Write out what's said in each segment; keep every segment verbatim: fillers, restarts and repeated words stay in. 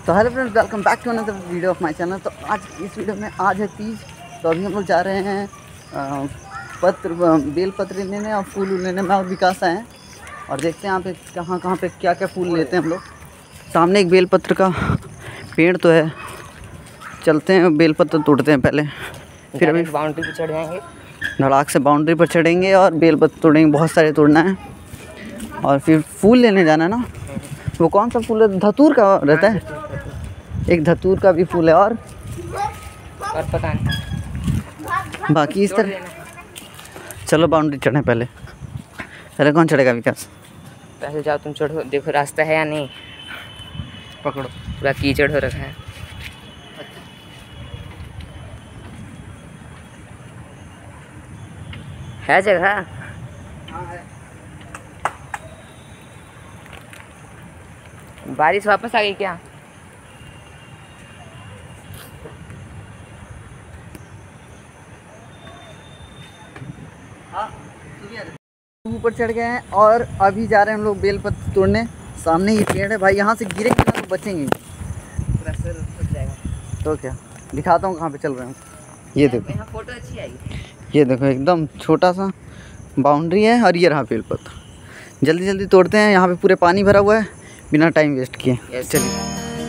तो hello friends, welcome back to another video of my channel. तो आज इस वीडियो में आज है तीज। तो अभी हम लोग जा रहे हैं आ, पत्र बेल पत्र लेने और फूल लेने में, और विकास आए हैं और देखते हैं यहाँ पे कहाँ कहाँ पे क्या क्या फूल लेते हैं हम लोग। सामने एक बेल पत्र का पेड़ तो है, चलते हैं बेल पत्र तोड़ते हैं पहले, फिर अभी बाउंड्री पर चढ़ जाएंगे, धड़ाक से बाउंड्री पर चढ़ेंगे और बेल पत्र तोड़ेंगे। बहुत सारे तोड़ना है और फिर फूल लेने जाना है ना। वो कौन सा फूल है? धतूर का रहता है, एक धतूर का भी फूल है और और पता नहीं बाकी इस तरह। चलो बाउंड्री चढ़े पहले। पहले कौन चढ़ेगा? विकास पहले जाओ, तुम चढ़ो, देखो रास्ता है या नहीं। पकड़ो, पूरा कीचड़ हो रखा है। है जगह? बारिश वापस आ गई क्या? ऊपर चढ़ गए हैं और अभी जा रहे हैं हम लोग बेल पत्र तोड़ने। सामने ही पेड़ है भाई, यहाँ से गिरेंगे ना तो बचेंगे। पूरा सर फट जाएगा। तो क्या दिखाता हूँ कहाँ पे चल रहे हैं। ये देखो, यहाँ फोटो अच्छी आएगी। ये देखो एकदम छोटा सा बाउंड्री है और ये रहा बेल पत्र। जल्दी जल्दी तोड़ते हैं, यहाँ पे पूरे पानी भरा हुआ है, बिना टाइम वेस्ट किए। चलिए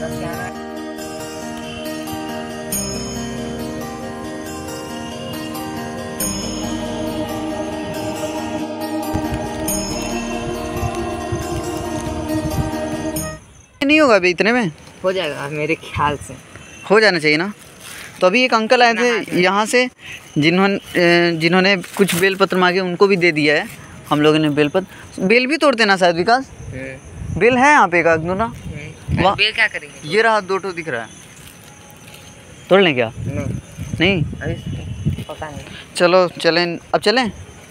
नहीं होगा अभी, इतने में हो जाएगा मेरे ख्याल से, हो जाना चाहिए ना। तो अभी एक अंकल आए थे यहाँ से, जिन्होंने जिन्होंने कुछ बेल पत्र मांगे, उनको भी दे दिया है हम लोगों ने बेल पत्र। बेल भी तोड़ते ना शायद विकास? बेल है यहाँ पे एक आग दो ना। वाह, बेल क्या करेंगे? ये रहा, दो ठो दिख रहा है, तोड़ लें क्या? नहीं नहीं अभी पता नहीं। चलो चलें, अब चलें।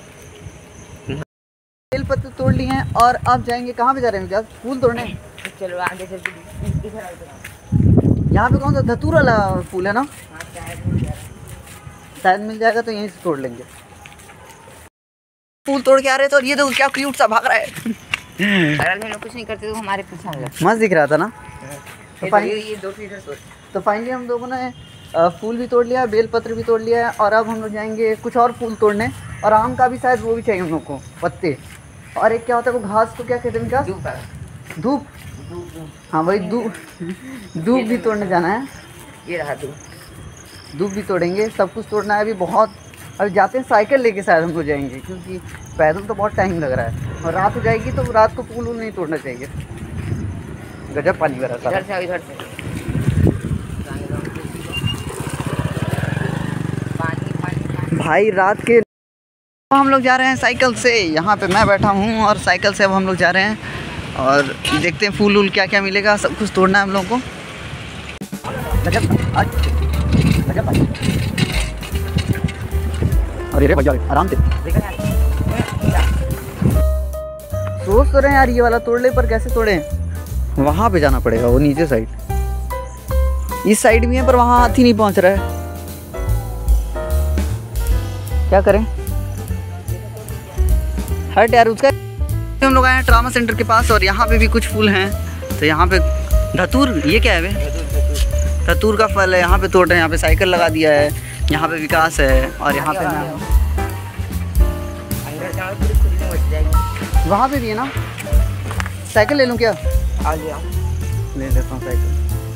बेल पत्र तोड़ लिए हैं और अब जाएंगे कहाँ पे जा रहे हैं विकास? फूल तोड़ने। चलो आगे चलते। यहाँ पे कौन सा धतूर वाला फूल है ना? शायद मिल जाएगा तो यहीं से तोड़ लेंगे। फूल तोड़ के आ रहे थे और ये देखो क्या क्यूट सा भाग रहा है। अगर हम लोग कुछ नहीं करते तो हमारे पीछे आ जाते। मस्त दिख रहा था ना। तो फाइनली ये दो फीटर तोड़, तो फाइनली हम लोगों ने फूल भी तोड़ लिया, बेल पत्र भी तोड़ लिया है और अब हम लोग जाएंगे कुछ और फूल तोड़ने। और आम का भी शायद वो भी चाहिए हम लोग को, पत्ते। और एक क्या होता है वो घास को क्या कहते हैं क्या? धूप। हाँ वही धूप, धूप भी तोड़ने जाना है। ये रहा धूप। धूप भी तोड़ेंगे, सब कुछ तोड़ना है अभी बहुत। अभी जाते हैं साइकिल लेके शायद हम लोग जाएंगे, क्योंकि पैदल तो बहुत टाइम लग रहा है और रात हो जाएगी तो रात को फूल वूल नहीं तोड़ना चाहिए। गजब पानी भरा था। इधर से इधर से पानी पानी भाई रात के हम लोग जा रहे हैं साइकिल से। यहाँ पे मैं बैठा हूँ और साइकिल से अब हम लोग जा रहे हैं और देखते हैं फूल वूल क्या क्या मिलेगा। सब कुछ तोड़ना है हम लोगों को। गजब गजब भाई। अरे रे भैया आराम से सोच तो रहे हैं यार, ये वाला तोड़ ले, पर कैसे तोड़े? वहाँ पे जाना पड़ेगा, वो नीचे साइड। इस साइड भी है पर वहाँ हाथ ही नहीं पहुँच रहा है। क्या करें? हट यार उसका। हम लोग आए हैं ट्रामा सेंटर के पास और यहाँ पे भी कुछ फूल हैं। तो यहाँ पे धतूर, ये क्या है बे? धतूर का फल है। यहाँ पे तोड़ रहे हैं, यहाँ पे साइकिल लगा दिया है, यहाँ पे विकास है और यहाँ पे मैं हूँ। वहाँ पे भी है ना। साइकिल ले लूँ क्या? आ गया, ले लेता हूँ साइकिल।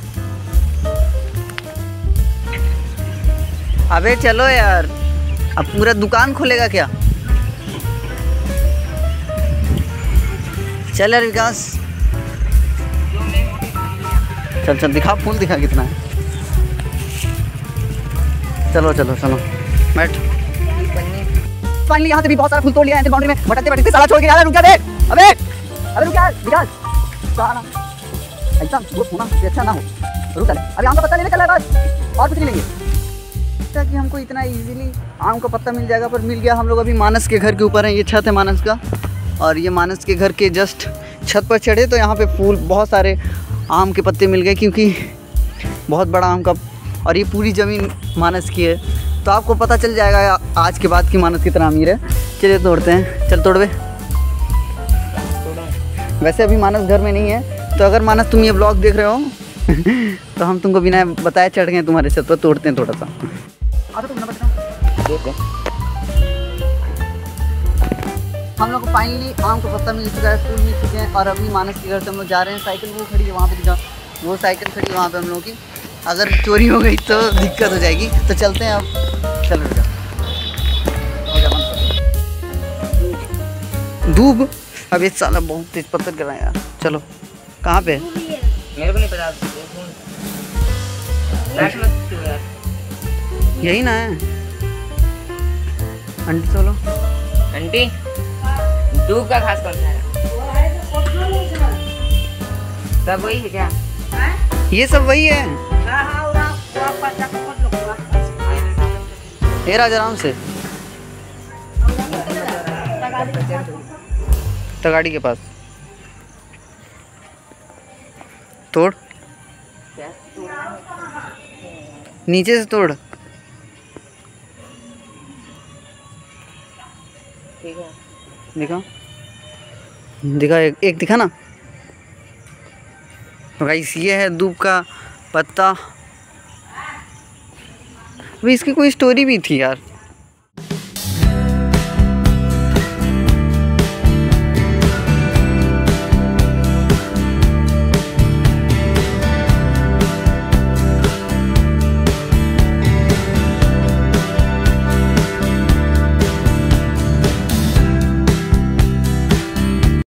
अबे चलो यार, अब पूरा दुकान खोलेगा क्या? चल यार विकास, चल चल दिखा, फूल दिखा कितना है। चलो चलो चलो बैठ। फाइनली यहाँ से भी बहुत सारा फूल तोड़ लिया है। बाउंड्री में भटकते भटकते साला छोड़ के आ रहा है। रुक जा, देख अबे अबे रुक जा विकास, साला ऐसा वो होना अच्छा ना हो। रुक जा, अभी आम का पत्ता लेने चला बस, और कुछ नहीं लेंगे। कि हमको इतना इजीली आम का पत्ता मिल जाएगा, पर मिल गया। हम लोग अभी मानस के घर के ऊपर हैं, ये छत है मानस का, और ये मानस के घर के जस्ट छत पर चढ़े तो यहाँ पे फूल, बहुत सारे आम के पत्ते मिल गए, क्योंकि बहुत बड़ा आम का, और ये पूरी ज़मीन मानस की है। तो आपको पता चल जाएगा आज के बाद कि मानस कितना अमीर है। चलिए तोड़ते हैं, चल तोड़वे। वैसे अभी मानस घर में नहीं है, तो अगर मानस तुम ये ब्लॉग देख रहे हो तो हम तुमको बिना बताए चढ़ गए तुम्हारे छत पर, तोड़ते हैं थोड़ा सा। आ तो तुम ना बचना। हम लोग को फाइनली आम का पत्ता मिल चुका है, फूल मिल चुके हैं और अभी मानस के घर से हम लोग जा रहे हैं। साइकिल वो खड़ी है वहाँ पे, दिखा वो साइकिल खड़ी है वहाँ पे हम लोगों की। अगर चोरी हो गई तो दिक्कत हो जाएगी, तो चलते हैं अब। चलो धूप अब इस साल बहुत तेज पत्थर गिरा यार। चलो कहाँ पे? मेरे को नहीं पता। यही ना है आंटी। चलो आंटी दूध का खास कौन सा है? सब वही है क्या? ये सब वही है। ये राज आराम से तगाड़ी के पास तोड़, नीचे से तोड़। ठीक है, दिखा दिखा एक, एक दिखा ना। तो गाइस ये है दूब का पत्ता। अभी इसकी कोई स्टोरी भी थी यार।